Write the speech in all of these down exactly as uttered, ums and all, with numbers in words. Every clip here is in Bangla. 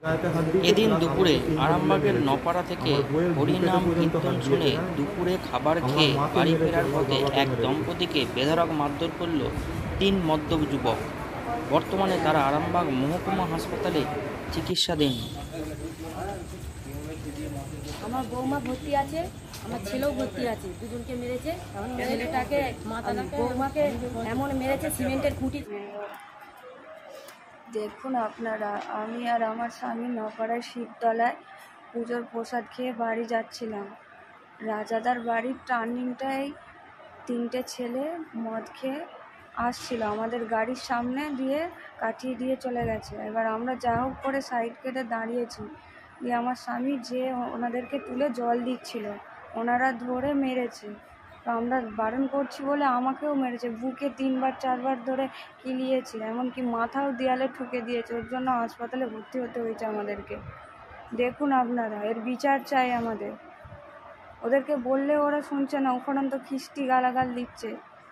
এদিন দুপুরে আরামবাগের নপাড়া থেকে হরিনাম কীর্তন শুনে দুপুরে খাবার খেয়ে বাড়ি ফেরার পথে এক দম্পতিকে বেধড়ক মারধর করল তিন মদ্যপ যুবক। বর্তমানে তারা আরামবাগ মহকুমা হাসপাতালে চিকিৎসাধীন। আমার বৌমা ভর্তি আছে, আমার ছেলেও ভর্তি আছে। দুজনকে মেরেছে, ছেলেটাকে বৌমাকে এমন মেরেছে সিমেন্টের খুঁটি। দেখুন আপনারা, আমি আর আমার স্বামী নপাড়ায় শিবতলায় পুজোর প্রসাদ খেয়ে বাড়ি যাচ্ছিলাম। রাজাদার বাড়ির টার্নিংটায় তিনটে ছেলে মদ খেয়ে আসছিল, আমাদের গাড়ির সামনে দিয়ে কাটিয়ে দিয়ে চলে গেছে। এবার আমরা যা হোক করে সাইড কেটে দাঁড়িয়েছি, দিয়ে আমার স্বামী যে ওনাদেরকে তুলে জল দিচ্ছিল, ওনারা ধরে মেরেছে। তো আমরা বারণ করছি বলে আমাকেও মেরেছে, বুকে তিনবার চারবার ধরে কিলিয়েছে, এমনকি মাথাও দেয়ালে ঠুকে দিয়েছে। ওর জন্য হাসপাতালে ভর্তি হতে হয়েছে আমাদেরকে। দেখুন আপনারা, এর বিচার চাই আমাদের। ওদেরকে বললে ওরা শুনছে না, ওখানে তো খিস্টি গালাগাল দিচ্ছে।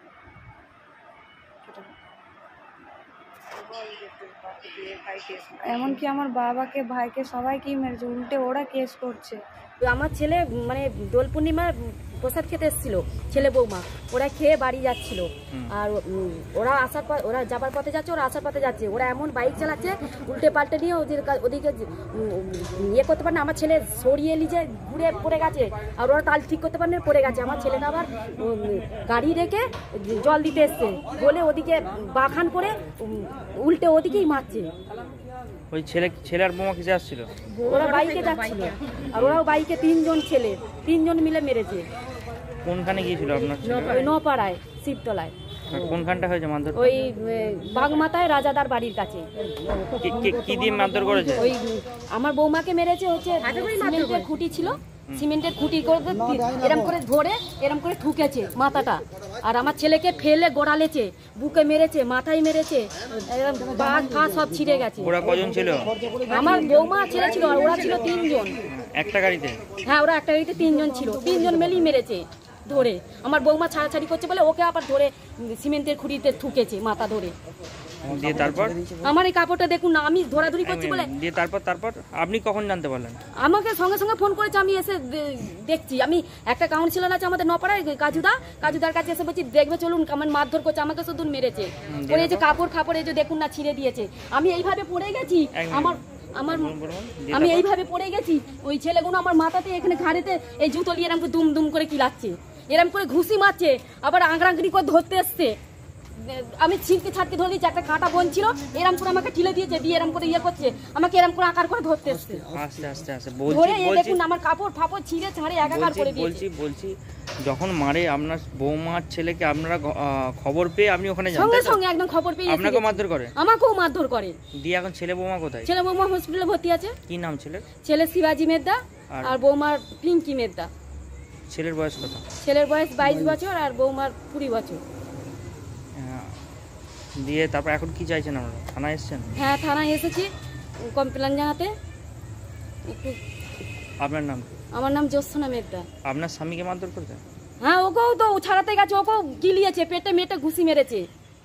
এমনকি আমার বাবাকে, ভাইকে, সবাইকেই মেরেছে, উল্টে ওরা কেস করছে। আমার ছেলে মানে দোল পূর্ণিমার প্রসাদ খেতে এসেছিল, ছেলে বৌমা ওরা খেয়ে বাড়ি যাচ্ছিল। আর ওরা আসার পর, ওরা যাবার পথে যাচ্ছে, ওরা আসার পথে যাচ্ছে, ওরা এমন বাইক চালাচ্ছে উল্টে পাল্টে নিয়ে ওদের ওদিকে ইয়ে করতে পারে না। আমার ছেলে সরিয়ে নিয়ে ঘুরে পড়ে গেছে, আর ওরা তাল ঠিক করতে পারে না, পড়ে গেছে। আমার ছেলেটা আবার গাড়ি রেখে জল দিতে এসছে বলে ওদিকে বাখান করে উল্টে ওদিকেই মারছে। ওই ছেলে ছেলে আর বৌমা কিসে আসছিল? ওরা বাইকে যাচ্ছিল, আর ওরাও বাইকে তিনজন ছেলে, তিনজন মিলে মেরেছে। কোনখানে গিয়েছিল আপনার? নপাড়ায় শিবতলায়। কোনখানটা হয়েছে মারধর? ওই বাগমাতায় রাজাদার বাড়ির কাছে। কি দিয়ে মারধর করেছে? ওই আমার বৌমাকে মেরেছে হচ্ছে সিমেন্টের খুঁটি ছিল, সিমেন্টের খুঁটি করে এরম করে ধরে এরম করে ঠুকেছে মাথাটা। আর আমার ছেলেকে ফেলে গোড়ালেছে, বুকে মেরেছে, মাথায় মেরেছে, বাঘ ফা সব ছিঁড়ে গেছে। ওরা কজন ছিল? আমার বৌমা ছেলে ছিল, আর ওরা ছিল তিনজন। একটা গাড়িতে? হ্যাঁ, ওরা একটা গাড়িতে তিনজন ছিল, তিনজন মিলেই মেরেছে ধরে। আমার বৌমা ছাড়াছাড়ি করছে বলে ওকে আবার ধরে সিমেন্টের খুঁটিতে ঠুকেছে মাথা ধরে। দিয়ে তারপর আমার এই কাপড়টা দেখুন না, আমি ধরাধরি করছি বলে। দিয়ে তারপর তারপর আপনি কখন জানতে পারলেন? আমাকে সঙ্গে সঙ্গে ফোন করেছে, আমি এসে দেখছি। আমি একটা কাউন্সিলর আছে আমাদের নপাড়ায়, কাজুদা, কাজুদার কাছে এসে বলছি দেখবে চলুন, আমার মারধর করছে, আমাকে শুধু মেরেছে। ওই যে কাপড় ফাপড় এই যে দেখুন না ছিঁড়ে দিয়েছে। আমি এইভাবে পড়ে গেছি, আমার আমার আমি এইভাবে পড়ে গেছি। ওই ছেলেগুলো আমার মাথাতে এখানে ঘাড়েতে এই জুতো নিয়ে এরকম দুম দুম করে কিলাচ্ছে, এরকম করে ঘুষি মারছে, আবার আংরাঙ্গি করে ধরতে এসছে। আমি ছিটকে ছাটকে ধরে দিয়েছি, একটা কাঁটা বোন ছিল, এরম করে আমাকে ঠেলে দিয়েছে, দিয়ে এরম করে ইয়ে করছে, আমাকে এরম করে আকার করে ধরতে এসছে। আস্তে আস্তে আস্তে ধরে এই দেখুন আমার কাপড় ফাপড় ছিঁড়ে ছাড়ে একাকার করে দিয়েছে। বলছি বলছি যখন মারে আপনার বৌমার ছেলেকে আপনারা খবর পেয়ে আপনি ওখানে যান? সঙ্গে সঙ্গে একদম খবর পেয়ে আপনাকেও মারধর করে? আমাকেও মারধর করে। দিয়ে এখন ছেলে বৌমা কোথায়? ছেলে বৌমা হসপিটালে ভর্তি আছে। কি নাম ছেলের? ছেলে শিবাজি মেদ্দা আর বৌমার পিঙ্কি মেদ্দা। ছেলের বয়স কত? ছেলের বয়স বাইশ বছর আর বৌমার কুড়ি বছর। দিয়ে তারপর এখন কি চাইছেন আপনারা? থানায় এসেছেন? হ্যাঁ, থানায় এসেছি কমপ্লেন জানাতে। একটু আপনার নাম? আমার নাম জ্যোৎস্না মেদ্দা। আপনার স্বামীকে মারধর করেছে? হ্যাঁ, ওকেও তো ছাড়াতে গেছে, ওকেও গিলিয়েছে, পেটে মেটে ঘুষি মেরেছে।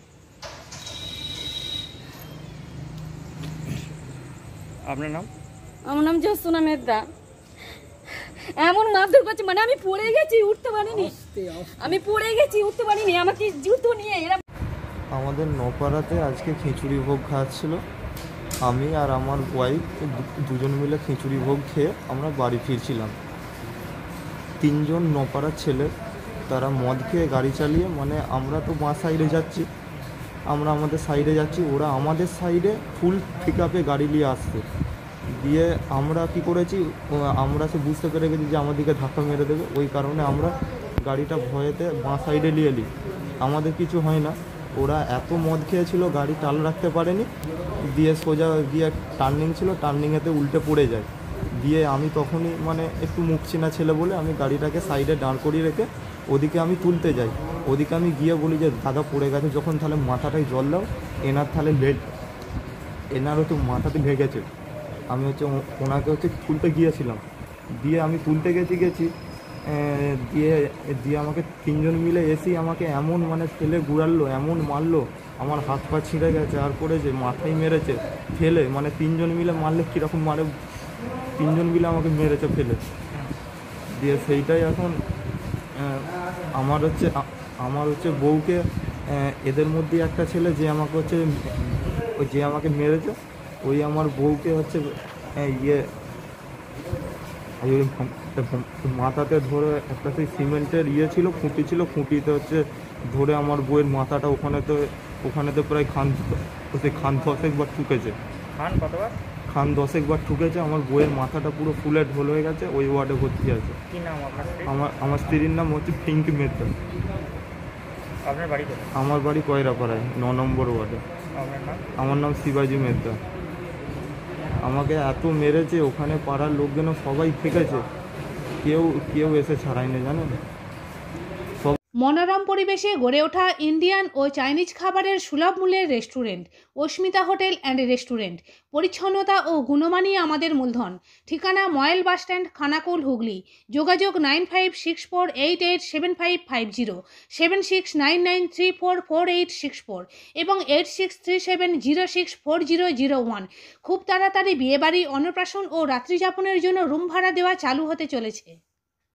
আপনার নাম? আমার নাম জ্যোৎস্না মেদ্দা। এমন মারধর করছে, মানে আমি পড়ে গেছি, উঠতে পারিনি, আমি পড়ে গেছি, উঠতে পারিনি, আমাকে জুতো নিয়ে এরা। আমাদের নপাড়াতে আজকে খিচুড়ি ভোগ খাওয়াচ্ছিল। আমি আর আমার ওয়াইফ দুজন মিলে খিচুড়ি ভোগ খেয়ে আমরা বাড়ি ফিরছিলাম। তিনজন নপাড়ার ছেলে, তারা মদ খেয়ে গাড়ি চালিয়ে, মানে আমরা তো বাঁ সাইডে যাচ্ছি, আমরা আমাদের সাইডে যাচ্ছি, ওরা আমাদের সাইডে ফুল পিক আপে গাড়ি নিয়ে আসছে। দিয়ে আমরা কি করেছি, আমরা সে বুঝতে পেরে গেছি যে আমাদেরকে ধাক্কা মেরে দেবে, ওই কারণে আমরা গাড়িটা ভয়েতে বাঁ সাইডে নিয়ে নিই। আমাদের কিছু হয় না, ওরা এত মদ খেয়েছিল গাড়ি টাল রাখতে পারেনি, দিয়ে সোজা গিয়ে টার্নিং ছিল, টার্নিংয়েতে উল্টে পড়ে যায়। দিয়ে আমি তখনই মানে একটু মুখ চেনা ছেলে বলে আমি গাড়িটাকে সাইডে দাঁড় করিয়ে রেখে ওদিকে আমি তুলতে যাই। ওদিকে আমি গিয়ে বলি যে দাদা পড়ে গেছে, যখন তাহলে মাথাটায় জল দাও, এনার তাহলে লেট, এনারও তো মাথাতে লেগেছে। আমি হচ্ছে ওনাকে হচ্ছে তুলতে গিয়েছিলাম, দিয়ে আমি তুলতে গেছি গেছি দিয়ে দিয়ে আমাকে তিনজন মিলে এসেই আমাকে এমন মানে ফেলে ঘুরালো, এমন মারলো, আমার হাত পা ছিঁড়ে গেছে, আর করেছে মাথায় মেরেছে ফেলে, মানে তিনজন মিলে মারলে কীরকম মারে, তিনজন মিলে আমাকে মেরেছে ফেলে দিয়ে। সেইটাই এখন আহ, আমার হচ্ছে আ- আমার হচ্ছে বউকে আহ, এদের মধ্যে একটা ছেলে যে আমাকে হচ্ছে ওই যে আমাকে মেরেছে, ওই আমার বউকে হচ্ছে আহ, ইয়ে ওই মাথাতে ধরে একটা সেই সিমেন্টের ইয়ে ছিল, খুঁটি ছিল, খুঁটিতে হচ্ছে ধরে আমার বউয়ের মাথাটা ওখানেতে ওখানেতে প্রায় খান সেই খান দশেক বার ঠুকেছে, খান কতবার? খান দশেক বার ঠুকেছে। আমার বউয়ের মাথাটা পুরো ফুলে ঢোল হয়ে গেছে, ওই ওয়ার্ডে ভর্তি আছে। কি নাম আপনার স্ত্রী? আমার আমার স্ত্রীর নাম হচ্ছে পিঙ্কি মেহতা। আপনার বাড়ি কোথায়? আমার বাড়ি কয়রাপাড়ায়, ন নম্বর ওয়ার্ডে। আপনার নাম? আমার নাম শিবাজি মেহতা। আমাকে এত মেরেছে, ওখানে পাড়ার লোকজনও সবাই থেকেছে, কেউ কেউ এসে ছাড়ায়নি, জানেন। মনোরম পরিবেশে গড়ে ওঠা ইন্ডিয়ান ও চাইনিজ খাবারের সুলভ মূল্যের restaurant Asmita hotel and restaurant. পরিচ্ছন্নতা ও গুণমানই আমাদের মূলধন। ঠিকানা ময়েল বাসস্ট্যান্ড, খানাকুল, হুগলি। যোগাযোগ nine five six four eight eight seven five five zero, seven six nine nine three four four eight six four এবং eight six three seven zero six four zero zero one. খুব তাড়াতাড়ি বিয়েবাড়ি, অন্নপ্রাশন ও রাত্রিযাপনের জন্য রুম ভাড়া দেওয়া চালু হতে চলেছে।